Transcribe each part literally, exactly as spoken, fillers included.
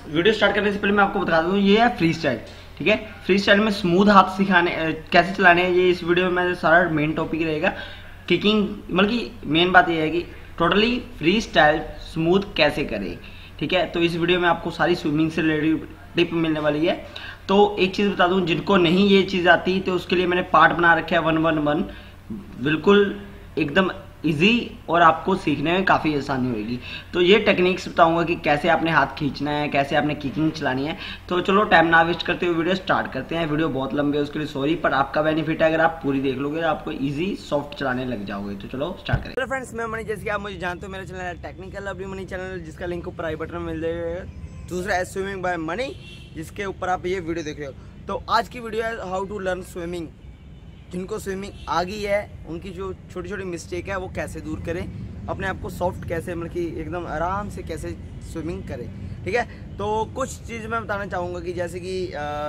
Video start करने से पहले मैं आपको बता दूं, ये है फ्री स्टाइल। ठीक है, फ्री स्टाइल में स्मूथ हाथ सिखाने कैसे चलाने हैं, ये इस वीडियो में सारा मेन टॉपिक रहेगा। किकिंग मतलब कि मेन बात ये है कि टोटली फ्री स्टाइल स्मूथ कैसे करें। ठीक है, तो इस वीडियो में आपको सारी स्विमिंग से रिलेटेड टिप मिलने वाली है। तो एक चीज़ बता दूं, जिनको नहीं ये चीज़ आती तो उसके लिए मैंने पार्ट बना रखे है वन वन वन, बिल्कुल एकदम इजी और आपको सीखने में काफ़ी आसानी होगी। तो ये टेक्निक्स बताऊंगा कि कैसे आपने हाथ खींचना है, कैसे आपने किकिंग चलानी है। तो चलो टाइम ना वेस्ट करते हुए वीडियो स्टार्ट करते हैं। वीडियो बहुत लंबी है उसके लिए सॉरी, पर आपका बेनिफिट है, अगर आप पूरी देख लोगे तो आपको इजी सॉफ्ट चलाने लग जाओगे। तो चलो स्टार्ट करें। फ्रेंड्स, मैं मनी, जैसे कि आप मुझे जानते हो, मेरा चैनल है टेक्निकल लवली मनी चैनल, जिसका लिंक ऊपर आई बटन में मिल जाएगा। दूसरा है स्विमिंग बाय मनी, जिसके ऊपर आप ये वीडियो देख रहे हो। तो आज की वीडियो है हाउ टू लर्न स्विमिंग। जिनको स्विमिंग आ गई है उनकी जो छोटी छोटी मिस्टेक है वो कैसे दूर करें, अपने आप को सॉफ्ट कैसे मतलब कि एकदम आराम से कैसे स्विमिंग करें। ठीक है, तो कुछ चीज़ मैं बताना चाहूँगा कि जैसे कि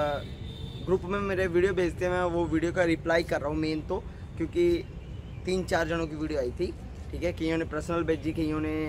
ग्रुप में मेरे वीडियो भेजते हैं, मैं वो वीडियो का रिप्लाई कर रहा हूँ मेन तो, क्योंकि तीन चार जनों की वीडियो आई थी। ठीक है, कईयों ने पर्सनल भेजी, कईयों ने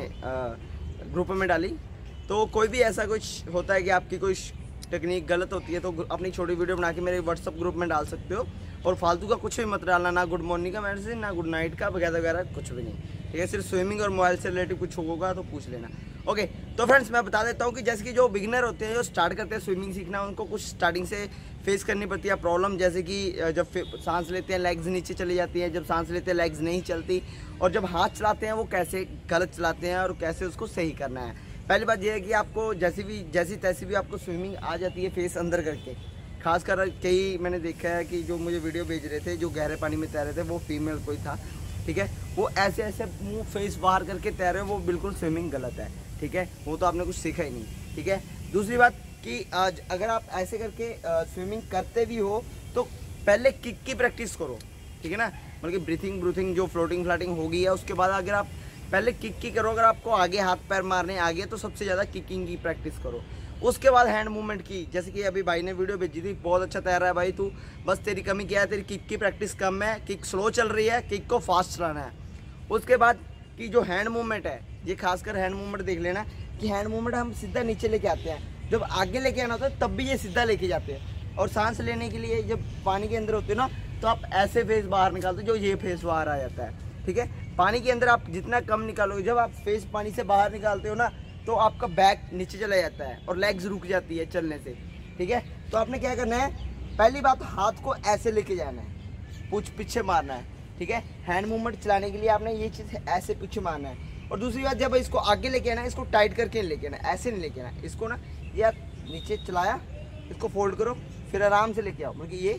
ग्रुप में डाली। तो कोई भी ऐसा कुछ होता है कि आपकी कोई टेक्निक गलत होती है तो अपनी छोटी वीडियो बना के मेरे व्हाट्सअप ग्रुप में डाल सकते हो। और फालतू का कुछ भी मत डालना, ना गुड मॉर्निंग का मैसेज, ना गुड नाइट का वगैरह वगैरह, कुछ भी नहीं। ठीक है, सिर्फ स्विमिंग और मोबाइल से रिलेटेड कुछ होगा तो पूछ लेना। ओके, तो फ्रेंड्स मैं बता देता हूँ कि जैसे कि जो बिगिनर होते हैं, जो स्टार्ट करते हैं स्विमिंग सीखना, उनको कुछ स्टार्टिंग से फेस करनी पड़ती है प्रॉब्लम। जैसे कि जब सांस लेते हैं लेग्स नीचे चली जाती है, जब सांस लेते हैं लेग्स नहीं चलती, और जब हाथ चलाते हैं वो कैसे गलत चलाते हैं और कैसे उसको सही करना है। पहली बात यह है कि आपको जैसी भी जैसी तैसी भी आपको स्विमिंग आ जाती है फेस अंदर करके। खासकर कई मैंने देखा है कि जो मुझे वीडियो भेज रहे थे, जो गहरे पानी में तैर रहे थे, वो फीमेल कोई था। ठीक है, वो ऐसे ऐसे मुंह फेस बाहर करके तैर रहे, वो बिल्कुल स्विमिंग गलत है। ठीक है, वो तो आपने कुछ सीखा ही नहीं। ठीक है, दूसरी बात कि आज अगर आप ऐसे करके स्विमिंग करते भी हो तो पहले किक की प्रैक्टिस करो। ठीक है ना, मतलब कि ब्रीथिंग ब्रूथिंग जो फ्लोटिंग फ्लाटिंग होगी है, उसके बाद अगर आप पहले किक की करो। अगर आपको आगे हाथ पैर मारने आ गए तो सबसे ज़्यादा किकिंग की प्रैक्टिस करो। उसके बाद हैंड मूवमेंट की, जैसे कि अभी भाई ने वीडियो भेजी थी, बहुत अच्छा तैर रहा है भाई तू, बस तेरी कमी क्या है, तेरी किक की प्रैक्टिस कम है, किक स्लो चल रही है, किक को फास्ट चलाना है। उसके बाद की जो हैंड मूवमेंट है, ये खासकर हैंड मूवमेंट देख लेना कि हैंड मूवमेंट हम सीधा नीचे लेके आते हैं, जब आगे लेके आना होता है तब भी ये सीधा लेके जाते हैं। और सांस लेने के लिए जब पानी के अंदर होते हो ना, तो आप ऐसे फेस बाहर निकालते हो, जो ये फेस बाहर आ जाता है। ठीक है, पानी के अंदर आप जितना कम निकालोगे, जब आप फेस पानी से बाहर निकालते हो ना, तो आपका बैक नीचे चला जाता है और लेग्स रुक जाती है चलने से। ठीक है, तो आपने क्या करना है, पहली बात हाथ को ऐसे लेके जाना है, पूछ पीछे मारना है। ठीक है, हैंड मूवमेंट चलाने के लिए आपने ये चीज़ ऐसे पीछे मारना है। और दूसरी बात, जब इसको आगे लेके आना है, इसको टाइट करके लेके आना, ऐसे नहीं लेके आना, इसको ना या नीचे चलाया, इसको फोल्ड करो, फिर आराम से लेके आओ, मतलब ये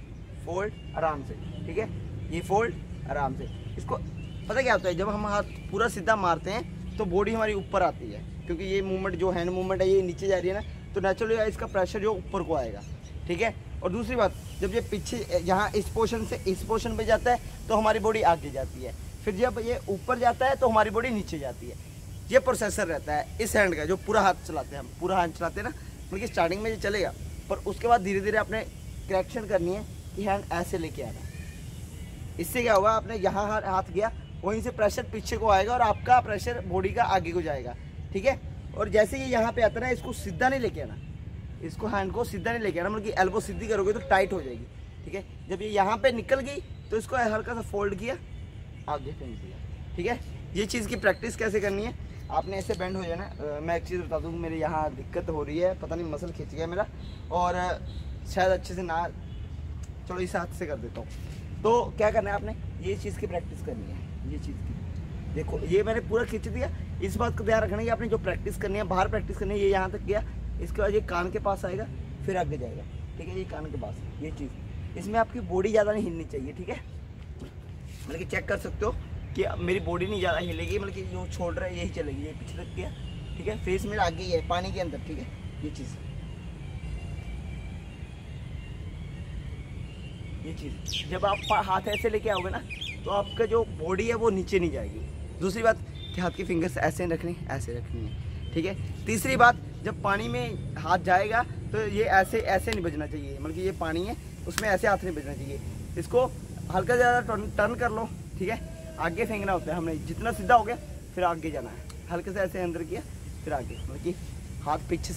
फोल्ड आराम से। ठीक है, ये फोल्ड आराम से। इसको पता क्या होता है, जब हम हाथ पूरा सीधा मारते हैं तो बॉडी हमारी ऊपर आती है, क्योंकि ये मूवमेंट जो हैंड मूवमेंट है ये नीचे जा रही है ना, तो नेचुरली इसका प्रेशर जो ऊपर को आएगा। ठीक है, और दूसरी बात, जब ये पीछे यहाँ इस पोर्शन से इस पोर्शन पे जाता है तो हमारी बॉडी आगे जाती है, फिर जब ये ऊपर जाता है तो हमारी बॉडी नीचे जाती है। ये प्रोसेसर रहता है इस हैंड का, जो पूरा हाथ चलाते हैं हम, पूरा हाथ चलाते हैं ना, क्योंकि स्टार्टिंग में ये चलेगा, पर उसके बाद धीरे धीरे आपने करेक्शन करनी है कि हैंड ऐसे लेके आना। इससे क्या होगा, आपने यहाँ हाथ गया, वहीं से प्रेशर पीछे को आएगा और आपका प्रेशर बॉडी का आगे को जाएगा। ठीक है, और जैसे ये यहाँ पे आता है ना, इसको सीधा नहीं लेके आना, इसको हैंड को सीधा नहीं लेके आना, मतलब कि एल्बो सीधी करोगे तो टाइट हो जाएगी। ठीक है, जब ये यहाँ पे निकल गई तो इसको हल्का सा फोल्ड किया, आगे फेंक दिया। ठीक है, ये चीज़ की प्रैक्टिस कैसे करनी है, आपने ऐसे बेंड हो जाना। मैं एक चीज़ बता दूँ, मेरे यहाँ दिक्कत हो रही है, पता नहीं मसल खिंच गया मेरा, और शायद अच्छे से ना, चलो इस हाथ से कर देता हूँ। तो क्या करना है, आपने ये चीज़ की प्रैक्टिस करनी है। ये चीज़ की देखो, ये मैंने पूरा खींच दिया। इस बात का ध्यान रखना है कि आपने जो प्रैक्टिस करनी है, बाहर प्रैक्टिस करनी है, ये यहाँ तक गया, इसके बाद ये कान के पास आएगा, फिर आगे जाएगा। ठीक है, ये कान के पास, ये चीज़, इसमें आपकी बॉडी ज़्यादा नहीं हिलनी चाहिए। ठीक है, मतलब कि चेक कर सकते हो कि मेरी बॉडी नहीं ज़्यादा हिलेगी, मतलब कि जो छोड़ रहा है यही चलेगी, ये पीछे तक गया। ठीक है, फेस मेरा आगे ही है पानी के अंदर। ठीक है, ये चीज़ ये चीज़ जब आप हाथ ऐसे लेके आओगे ना, तो आपका जो बॉडी है वो नीचे नहीं जाएगी। दूसरी बात कि हाथ की फिंगर्स ऐसे रखनी, ऐसे रखनी है। ठीक है, तीसरी बात, जब पानी में हाथ जाएगा तो ये ऐसे ऐसे नहीं बजना चाहिए, मतलब कि ये पानी है उसमें ऐसे हाथ नहीं बजना चाहिए, इसको हल्का ज़्यादा टर्न टर्न कर लो। ठीक है, आगे फेंकना होता है हमने, जितना सीधा हो गया फिर आगे जाना है, हल्के से ऐसे अंदर किया फिर आगे, मतलब कि हाथ पीछे से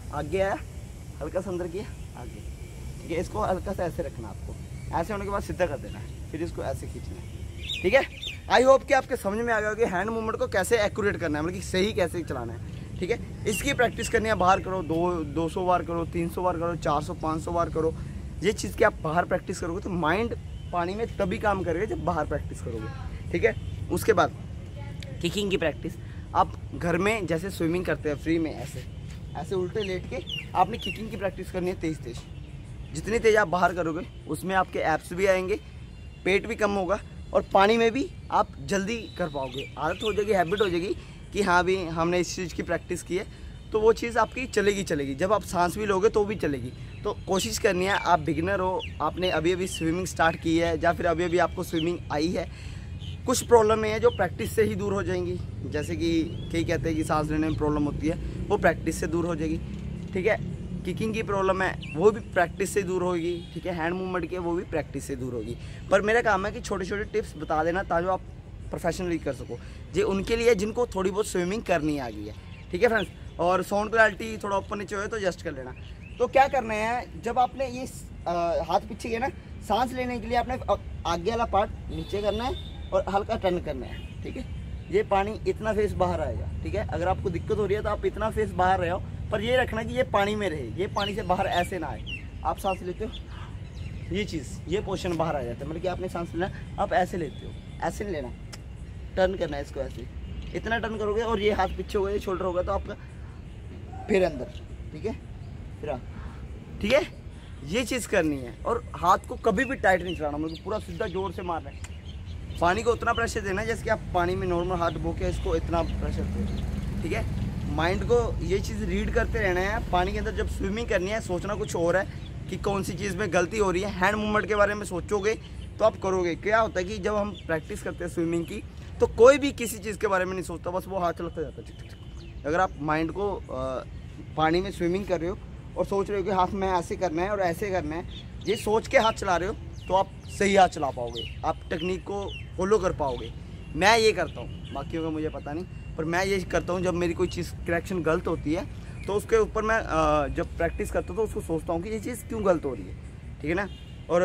आगे आया, हल्का सा अंदर किया, आगे, ठीक है। इसको हल्का सा ऐसे रखना आपको, ऐसे होने के बाद सीधा कर देना है, फिर इसको ऐसे खींचना है, ठीक है। आई होप कि आपके समझ में आ गया कि हैंड मूवमेंट को कैसे एक्यूरेट करना है, मतलब कि सही कैसे चलाना है, ठीक है। इसकी प्रैक्टिस करनी है, बाहर करो, दो दो सौ बार करो, तीन सौ बार करो, चार सौ पाँच सौ बार करो। ये चीज़ की आप बाहर प्रैक्टिस करोगे तो माइंड पानी में तभी काम करेगा जब बाहर प्रैक्टिस करोगे, ठीक है। उसके बाद किकिंग की प्रैक्टिस आप घर में जैसे स्विमिंग करते हैं फ्री में, ऐसे ऐसे उल्टे लेट के आपने किकिंग की प्रैक्टिस करनी है तेज़ तेज़। जितनी तेज़ आप बाहर करोगे उसमें आपके एब्स भी आएंगे, पेट भी कम होगा और पानी में भी आप जल्दी कर पाओगे। आदत हो जाएगी, हैबिट हो जाएगी कि हाँ भी हमने इस चीज़ की प्रैक्टिस की है, तो वो चीज़ आपकी चलेगी चलेगी जब आप सांस भी लोगे तो भी चलेगी। तो कोशिश करनी है, आप बिगिनर हो, आपने अभी अभी स्विमिंग स्टार्ट की है या फिर अभी अभी आपको स्विमिंग आई है, कुछ प्रॉब्लम है जो प्रैक्टिस से ही दूर हो जाएंगी। जैसे कि कई कहते हैं कि सांस लेने में प्रॉब्लम होती है, वो प्रैक्टिस से दूर हो जाएगी, ठीक है। किकिंग की प्रॉब्लम है, वो भी प्रैक्टिस से दूर होगी, ठीक है। हैंड मूवमेंट की वो भी प्रैक्टिस से दूर होगी। पर मेरा काम है कि छोटे छोटे टिप्स बता देना ताकि आप प्रोफेशनली कर सको। ये उनके लिए जिनको थोड़ी बहुत स्विमिंग करनी आ गई है, ठीक है फ्रेंड्स। और साउंड क्वालिटी थोड़ा ऊपर नीचे हो तो एडजस्ट कर लेना। तो क्या करना है, जब आपने ये आ, हाथ पीछे किया ना, सांस लेने के लिए आपने आगे वाला पार्ट नीचे करना है और हल्का टर्न करना है, ठीक है। ये पानी इतना फेस बाहर आएगा, ठीक है। अगर आपको दिक्कत हो रही है तो आप इतना फेस बाहर रहे हो, पर ये रखना कि ये पानी में रहे, ये पानी से बाहर ऐसे ना आए। आप सांस लेते हो, ये चीज़, ये पोर्शन बाहर आ जाता है, मतलब कि आपने सांस लेना, आप ऐसे लेते हो, ऐसे नहीं लेना, टर्न करना है इसको ऐसे। इतना टर्न करोगे और ये हाथ पीछे होगा, ये शोल्डर होगा तो आपका फिर अंदर, ठीक है, फिर ठीक है। ये चीज़ करनी है और हाथ को कभी भी टाइट नहीं चलाना, मतलब पूरा सीधा जोर से मारना है। पानी को उतना प्रेशर देना है जैसे कि आप पानी में नॉर्मल हाथ बो के इसको इतना प्रेशर दे, ठीक है। माइंड को ये चीज़ रीड करते रहना है। पानी के अंदर जब स्विमिंग करनी है, सोचना कुछ और है कि कौन सी चीज़ में गलती हो रही है। हैंड मूवमेंट के बारे में सोचोगे तो आप करोगे। क्या होता है कि जब हम प्रैक्टिस करते हैं स्विमिंग की तो कोई भी किसी चीज़ के बारे में नहीं सोचता, बस वो हाथ चलता जाता है। अगर आप माइंड को आ, पानी में स्विमिंग कर रहे हो और सोच रहे हो कि हाथ में ऐसे करना है और ऐसे करना है, ये सोच के हाथ चला रहे हो तो आप सही हाथ चला पाओगे, आप टेक्निक को फॉलो कर पाओगे। मैं ये करता हूँ, बाकियों का मुझे पता नहीं, पर मैं ये करता हूँ। जब मेरी कोई चीज़ करेक्शन गलत होती है तो उसके ऊपर मैं जब प्रैक्टिस करता हूँ तो उसको सोचता हूँ कि ये चीज़ क्यों गलत हो रही है, ठीक है ना, और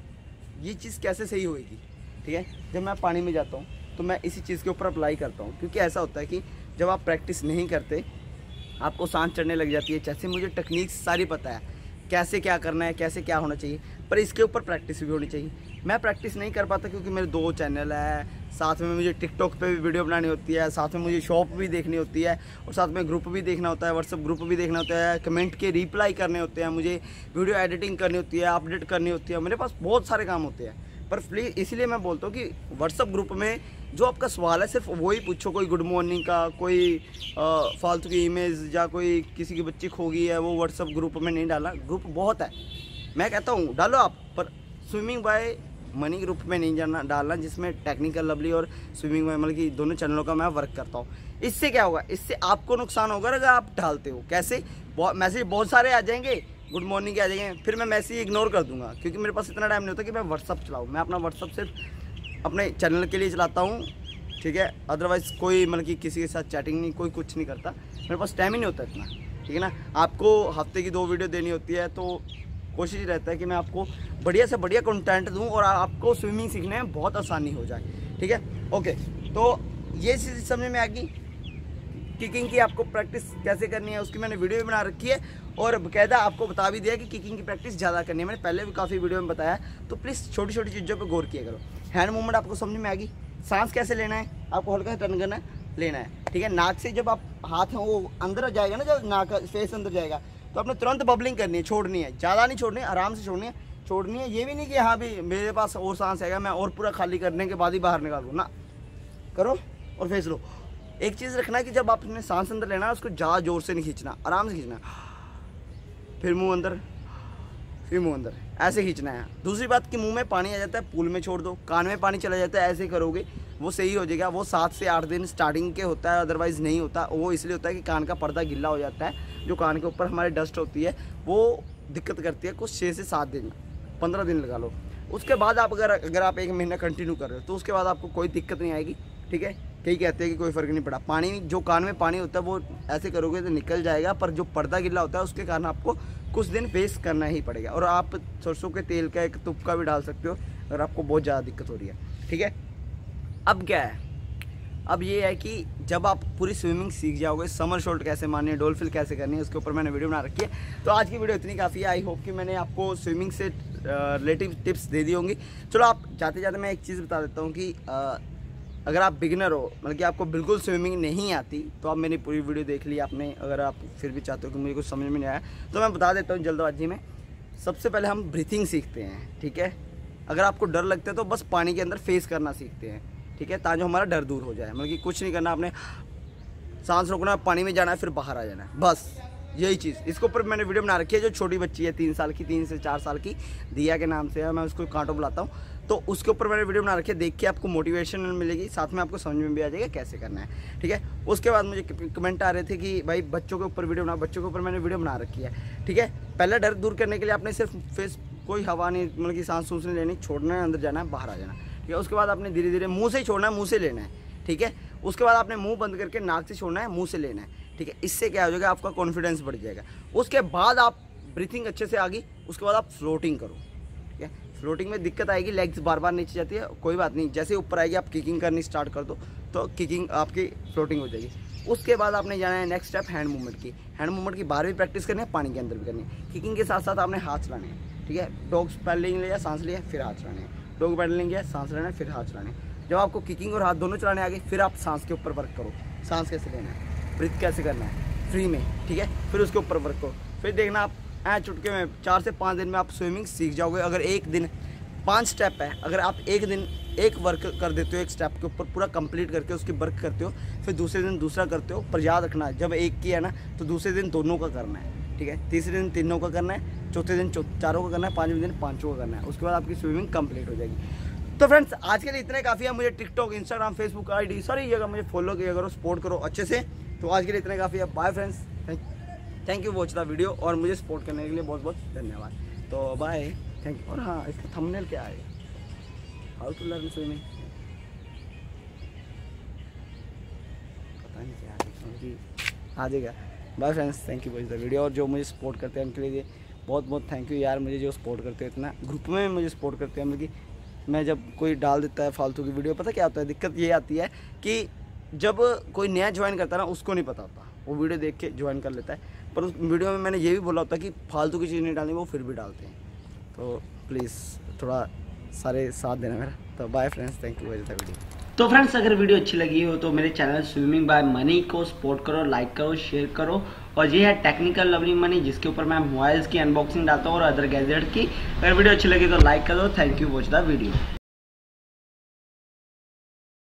ये चीज़ कैसे सही होएगी, ठीक है। जब मैं पानी में जाता हूँ तो मैं इसी चीज़ के ऊपर अप्लाई करता हूँ, क्योंकि ऐसा होता है कि जब आप प्रैक्टिस नहीं करते आपको सांस चढ़ने लग जाती है। जैसे मुझे टेक्निक सारी पता है, कैसे क्या करना है, कैसे क्या होना चाहिए, पर इसके ऊपर प्रैक्टिस भी होनी चाहिए। मैं प्रैक्टिस नहीं कर पाता क्योंकि मेरे दो चैनल है, साथ में मुझे टिकटॉक पे भी वीडियो बनानी होती है, साथ में मुझे शॉप भी देखनी होती है और साथ में ग्रुप भी देखना होता है, व्हाट्सअप ग्रुप भी देखना होता है, कमेंट के रिप्लाई करने होते हैं, मुझे वीडियो एडिटिंग करनी होती है, अपडेट करनी होती है, मेरे पास बहुत सारे काम होते हैं। पर प्लीज़ इसलिए मैं बोलता हूँ कि व्हाट्सअप ग्रुप में जो आपका सवाल है सिर्फ वही पूछो। कोई गुड मॉर्निंग का, कोई फालतू की इमेज या कोई किसी की बच्ची खो गई है, वो व्हाट्सअप ग्रुप में नहीं डाला। ग्रुप बहुत है, मैं कहता हूँ डालो आप, पर स्विमिंग बाय मनी ग्रुप में नहीं जाना डालना, जिसमें टेक्निकल लवली और स्विमिंग बाय मतलब कि दोनों चैनलों का मैं वर्क करता हूँ। इससे क्या होगा, इससे आपको नुकसान होगा अगर आप डालते हो। कैसे, मैसेज बहुत सारे आ जाएंगे, गुड मॉर्निंग के आ जाएंगे, फिर मैं मैसेज इग्नोर कर दूंगा क्योंकि मेरे पास इतना टाइम नहीं होता कि मैं व्हाट्सअप चलाऊँ। मैं अपना व्हाट्सअप सिर्फ अपने चैनल के लिए चलाता हूँ, ठीक है। अदरवाइज़ कोई मतलब कि किसी के साथ चैटिंग नहीं, कोई कुछ नहीं करता, मेरे पास टाइम ही नहीं होता इतना, ठीक है ना। आपको हफ्ते की दो वीडियो देनी होती है तो कोशिश रहता है कि मैं आपको बढ़िया से बढ़िया कंटेंट दूं और आपको स्विमिंग सीखने में बहुत आसानी हो जाए, ठीक है। ओके, तो ये चीज़ समझ में आ गई। किकिंग की आपको प्रैक्टिस कैसे करनी है उसकी मैंने वीडियो भी बना रखी है और बाकायदा आपको बता भी दिया कि किकिंग की प्रैक्टिस ज़्यादा करनी है। मैंने पहले भी काफ़ी वीडियो में बताया, तो प्लीज़ छोटी छोटी चीज़ों पर गौर किया करो। हैंड मूवमेंट आपको समझ में आ गई, सांस कैसे लेना है, आपको हल्का टर्न करना है, लेना है, ठीक है। नाक से जब आप हाथ हैं वो अंदर जाएगा ना, जब नाक फेस अंदर जाएगा तो आपने तुरंत बबलिंग करनी है, छोड़नी है, ज़्यादा नहीं छोड़नी है, आराम से छोड़नी है छोड़नी है ये भी नहीं कि हाँ भी मेरे पास और सांस आएगा मैं और पूरा खाली करने के बाद ही बाहर निकालूँ ना, करो और फेस लो। एक चीज़ रखना कि जब आपने सांस अंदर लेना है उसको ज़्यादा जोर से नहीं खींचना, आराम से खींचना, फिर मुंह अंदर, फिर मुंह अंदर, ऐसे खींचना है। दूसरी बात कि मुंह में पानी आ जाता है पूल में छोड़ दो, कान में पानी चला जाता है, ऐसे करोगे वो सही हो जाएगा। वो सात से आठ दिन स्टार्टिंग के होता है, अदरवाइज़ नहीं होता। वो इसलिए होता है कि कान का पर्दा गिल्ला हो जाता है, जो कान के ऊपर हमारे डस्ट होती है वो दिक्कत करती है। कुछ छः से सात दिन, पंद्रह दिन लगा लो। उसके बाद आप अगर अगर आप एक महीना कंटिन्यू कर रहे हो तो उसके बाद आपको कोई दिक्कत नहीं आएगी, ठीक है। कई कहते हैं कि कोई फ़र्क नहीं पड़ा। पानी, जो कान में पानी होता है वो ऐसे करोगे तो निकल जाएगा, पर जो पर्दा गिला होता है उसके कारण आपको कुछ दिन फेस करना ही पड़ेगा। और आप सरसों के तेल का एक तुपका भी डाल सकते हो अगर आपको बहुत ज़्यादा दिक्कत हो रही है, ठीक है। अब क्या है, अब ये है कि जब आप पूरी स्विमिंग सीख जाओगे, समर शॉट कैसे मारनी है, डॉल्फिन कैसे करनी है, उसके ऊपर मैंने वीडियो बना रखी है। तो आज की वीडियो इतनी काफ़ी है। आई होप कि मैंने आपको स्विमिंग से रिलेटिव टिप्स दे दी होंगी। चलो आप जाते जाते मैं एक चीज़ बता देता हूँ कि आ, अगर आप बिगिनर हो, मतलब कि आपको बिल्कुल स्विमिंग नहीं आती, तो आप मेरी पूरी वीडियो देख ली आपने। अगर आप फिर भी चाहते हो कि मुझे कुछ समझ में नहीं आया तो मैं बता देता हूँ जल्दबाजी में। सबसे पहले हम ब्रीथिंग सीखते हैं, ठीक है। अगर आपको डर लगता है तो बस पानी के अंदर फेस करना सीखते हैं, ठीक है, ताकि हमारा डर दूर हो जाए। मतलब कि कुछ नहीं करना, आपने सांस रोकना, पानी में जाना है, फिर बाहर आ जाना है, बस यही चीज़। इसके ऊपर मैंने वीडियो बना रखी है। जो छोटी बच्ची है तीन साल की, तीन से चार साल की, दिया के नाम से है, मैं उसको कांटो बुलाता हूँ, तो उसके ऊपर मैंने वीडियो बना रखी है। देख के आपको मोटिवेशन मिलेगी, साथ में आपको समझ में भी आ जाएगा कैसे करना है, ठीक है। उसके बाद मुझे कमेंट आ रहे थे कि भाई बच्चों के ऊपर वीडियो बना, बच्चों के ऊपर मैंने वीडियो बना रखी है, ठीक है। पहले डर दूर करने के लिए आपने सिर्फ फेस, कोई हवा नहीं, मतलब कि सांस सूस नहीं लेनी, छोड़ना है, अंदर जाना है, बाहर आ जाना, ठीक है। उसके बाद आपने धीरे धीरे मुंह से ही छोड़ना है, मुंह से लेना है, ठीक है। उसके बाद आपने मुंह बंद करके नाक से छोड़ना है, मुंह से लेना है, ठीक है। इससे क्या हो जाएगा, आपका कॉन्फिडेंस बढ़ जाएगा। उसके बाद आप ब्रीथिंग अच्छे से आ गई, उसके बाद आप फ्लोटिंग करो, ठीक है। फ्लोटिंग में दिक्कत आएगी, लेग्स बार बार नीचे जाती है, कोई बात नहीं, जैसे ऊपर आएगी आप किकिंग करनी स्टार्ट कर दो तो किकिंग आपकी फ्लोटिंग हो जाएगी। उसके बाद आपने जाना है नेक्स्ट स्टेप हैंड मूवमेंट की। हैंड मूवमेंट की बाहर भी प्रैक्टिस करनी है, पानी के अंदर भी करनी है। किकिंग के साथ साथ आपने हाथ चलाने हैं, ठीक है। डॉग पैडलिंग लिया, सांस लिया, फिर हाथ चलाने हैं, डॉग पैडलिंग लिया, सांस लेना है, फिर हाथ चलाने हैं। जब आपको किकिंग और हाथ दोनों चलाने आ गए, फिर आप सांस के ऊपर वर्क करो, सांस कैसे लेना है, ब्रीथ कैसे करना है फ्री में, ठीक है। फिर उसके ऊपर वर्क करो, फिर देखना आप ऐ चुटके में चार से पाँच दिन में आप स्विमिंग सीख जाओगे। अगर एक दिन पांच स्टेप है, अगर आप एक दिन एक वर्क कर देते हो, एक स्टेप के ऊपर पूरा कंप्लीट करके उसकी वर्क करते हो, फिर दूसरे दिन दूसरा करते हो, पर याद रखना जब एक की है ना तो दूसरे दिन दोनों का करना है, ठीक है। तीसरे दिन तीनों का करना है, चौथे दिन चारों का करना है, पाँचवें दिन पाँचों का करना है। उसके बाद आपकी स्विमिंग कंप्लीट हो जाएगी। तो फ्रेंड्स आज के लिए इतना काफ़ी है। मुझे टिकटॉक, इंस्टाग्राम, फेसबुक आईडी सारी जगह मुझे फॉलो किया करो, सपोर्ट करो अच्छे से। तो आज के लिए इतना काफ़ी है। Bye friends, thank you watch the video और मुझे सपोर्ट करने के लिए बहुत बहुत धन्यवाद। तो बाय, थैंक यू। और हाँ, इसका थंबनेल क्या है, हाउ टू लर्न स्विमिंग, पता नहीं क्या आ जाएगा। Bye friends, thank you watch the video. और जो मुझे सपोर्ट करते हैं उनके लिए बहुत बहुत थैंक यू यार। मुझे जो सपोर्ट करते हैं, इतना ग्रुप में मुझे सपोर्ट करते हैं, मतलब कि मैं जब कोई डाल देता है फालतू की वीडियो, पता क्या होता है, दिक्कत ये आती है कि जब कोई नया ज्वाइन करता है ना, उसको नहीं पता होता, वो वीडियो देख के ज्वाइन कर लेता है, पर उस वीडियो में मैंने ये भी बोला होता कि फालतू की चीज़ नहीं डालनी, वो फिर भी डालते हैं। तो प्लीज़ थोड़ा सारे साथ देना मेरा। तो bye friends, thank you watch the video. तो फ्रेंड्स अगर वीडियो अच्छी लगी हो तो मेरे चैनल स्विमिंग बाय मनी को सपोर्ट करो, लाइक करो, शेयर करो। और ये है टेक्निकल लवली मनी, जिसके ऊपर मैं मोबाइल्स की अनबॉक्सिंग डालता हूँ और अदर गैजेट की। अगर वीडियो अच्छी लगी तो लाइक करो। Thank you watch the video.